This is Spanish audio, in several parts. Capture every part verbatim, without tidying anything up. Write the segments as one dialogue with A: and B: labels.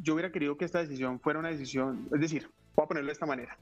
A: yo hubiera querido que esta decisión fuera una decisión, es decir, voy a ponerlo de esta manera.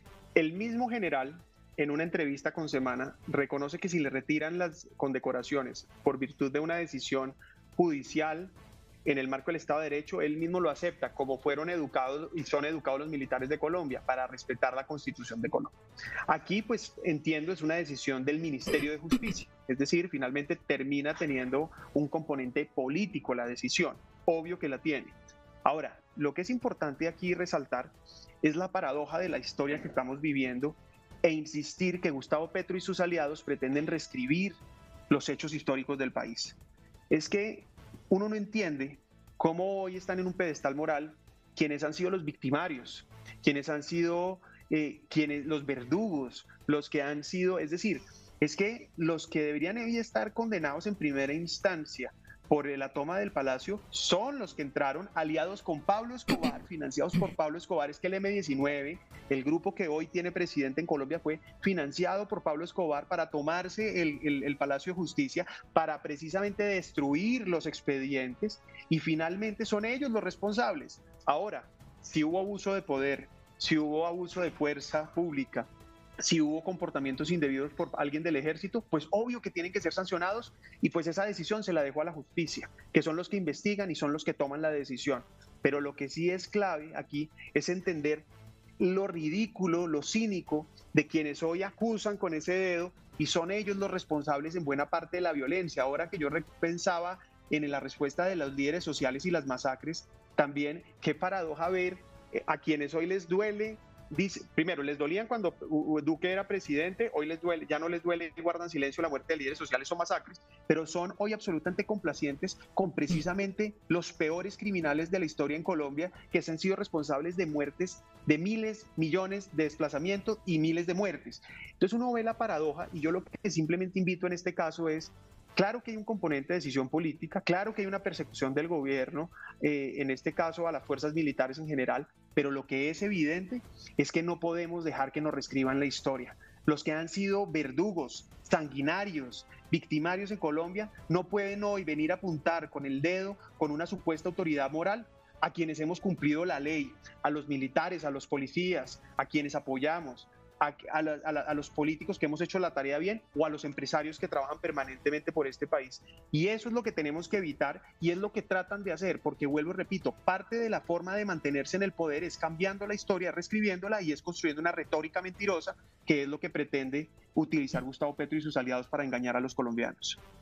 A: El mismo general, en una entrevista con Semana, reconoce que si le retiran las condecoraciones por virtud de una decisión judicial en el marco del Estado de Derecho, él mismo lo acepta, como fueron educados y son educados los militares de Colombia, para respetar la Constitución de Colombia. Aquí, pues, entiendo, es una decisión del Ministerio de Justicia, es decir, finalmente termina teniendo un componente político la decisión, obvio que la tiene. Ahora, lo que es importante aquí resaltar es la paradoja de la historia que estamos viviendo e insistir que Gustavo Petro y sus aliados pretenden reescribir los hechos históricos del país. Es que uno no entiende cómo hoy están en un pedestal moral quienes han sido los victimarios, quienes han sido eh, quienes, los verdugos, los que han sido, es decir, es que los que deberían estar condenados en primera instancia por la toma del Palacio son los que entraron aliados con Pablo Escobar, financiados por Pablo Escobar. Es que el eme diecinueve, el grupo que hoy tiene presidente en Colombia, fue financiado por Pablo Escobar para tomarse el, el, el Palacio de Justicia, para precisamente destruir los expedientes, y finalmente son ellos los responsables. Ahora, si hubo abuso de poder, si hubo abuso de fuerza pública, si hubo comportamientos indebidos por alguien del ejército, pues obvio que tienen que ser sancionados, y pues esa decisión se la dejó a la justicia, que son los que investigan y son los que toman la decisión. Pero lo que sí es clave aquí es entender lo ridículo, lo cínico de quienes hoy acusan con ese dedo y son ellos los responsables en buena parte de la violencia. Ahora que yo pensaba en la respuesta de los líderes sociales y las masacres, también qué paradoja ver a quienes hoy les duele. Dice, primero, les dolían cuando Duque era presidente, hoy les duele, ya no les duele, guardan silencio la muerte de líderes sociales o masacres, pero son hoy absolutamente complacientes con precisamente los peores criminales de la historia en Colombia, que se han sido responsables de muertes de miles, millones de desplazamientos y miles de muertes. Entonces uno ve la paradoja, y yo lo que simplemente invito en este caso es: claro que hay un componente de decisión política, claro que hay una persecución del gobierno, eh, en este caso a las fuerzas militares en general, pero lo que es evidente es que no podemos dejar que nos reescriban la historia. Los que han sido verdugos, sanguinarios, victimarios en Colombia, no pueden hoy venir a apuntar con el dedo, con una supuesta autoridad moral, a quienes hemos cumplido la ley, a los militares, a los policías, a quienes apoyamos, A, a, la, a, la, a los políticos que hemos hecho la tarea bien, o a los empresarios que trabajan permanentemente por este país. Y eso es lo que tenemos que evitar, y es lo que tratan de hacer, porque vuelvo y repito, parte de la forma de mantenerse en el poder es cambiando la historia, reescribiéndola, y es construyendo una retórica mentirosa, que es lo que pretende utilizar Gustavo Petro y sus aliados para engañar a los colombianos.